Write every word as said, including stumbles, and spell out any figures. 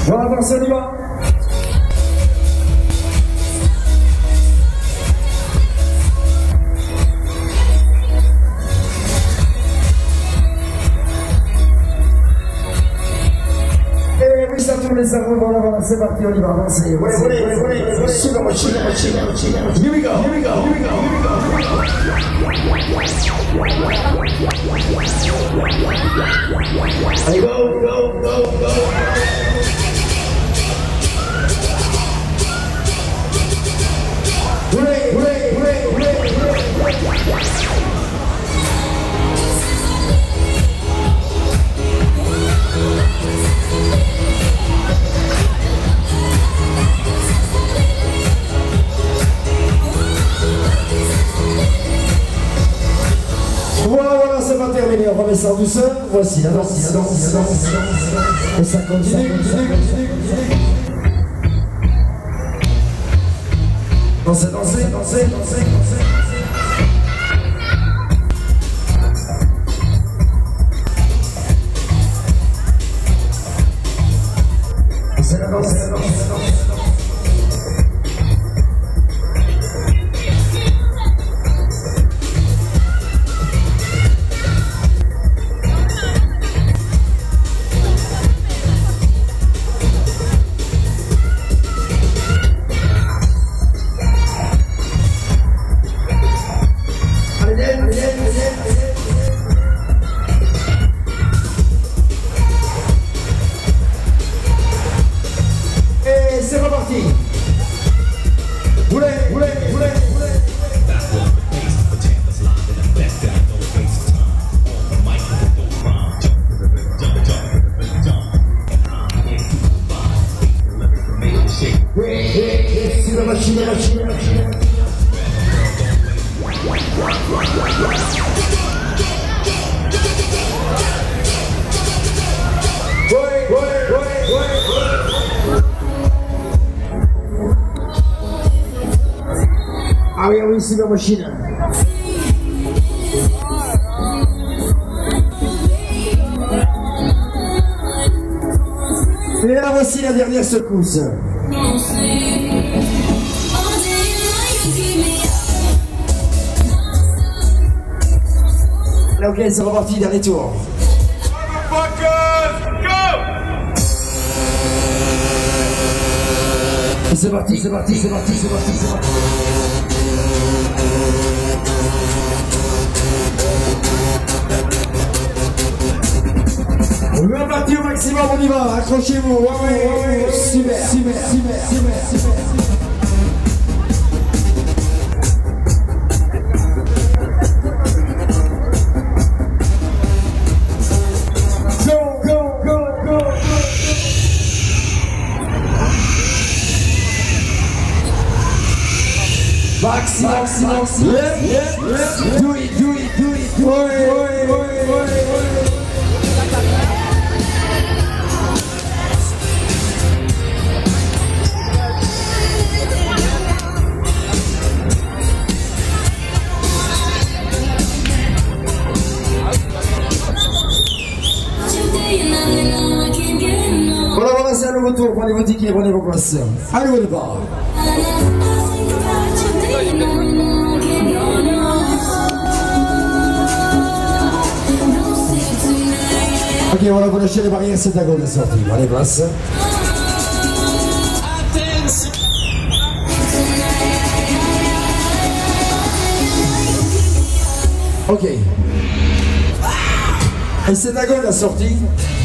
Voilà, avancer, on y va. Et oui, ça tourne les cerveaux, voilà, voilà, c'est parti, on y va, avancer. Ouais, ouais, ouais, ouais, ouais, suivez moi, suivez moi, suivez moi, suivez moi. Here we go, here we go, here we go, here we go. Allez, go, go, go, go. Hooray, hooray, hooray, hooray, hooray. Voilà, voilà, c'est pas terminé, on remet ça en douceur. Voici, la danse, la danse, la danse, la danse. Et ça continue, continue, continue, continue. Dansez, dansez, dansez, dansez, dansez. C'est la danse, c'est la danse, c'est la danse. C'est reparti. Roulez, roulez, roulez, roulez. C'est la machine, la machine, la machine. Ouais, ouais, ouais, ouais. Ah oui, ah oui, c'est la machine. Et là, voici la dernière secousse. Là, ok, c'est reparti, dernier tour. Et c'est parti, c'est parti, c'est parti, c'est parti, c'est parti. On va partir au maximum, on y va, accrochez-vous, ouais, ouais, ouais, ouais, super, super, super, super, super. Go, go, go, go, go. Maximum, maximum, maximum. Yeah, yeah, yeah. Do it, do it, do it, do it. Ouais, ouais, ouais, ouais, ouais. Voilà, voilà, c'est un nouveau tour. Prenez vos tickets, prenez vos places. Allez, au départ. Ok, voilà, vous lâchez les barrières, c'est à gauche de sortie. Allez, place. Ok. Et c'est à gauche la sortie.